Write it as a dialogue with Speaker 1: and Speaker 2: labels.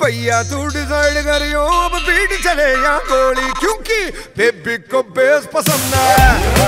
Speaker 1: भैया तू डिसाइड करियो अब बीट चले या गोली, क्योंकि बेबी को बेस पसंद है।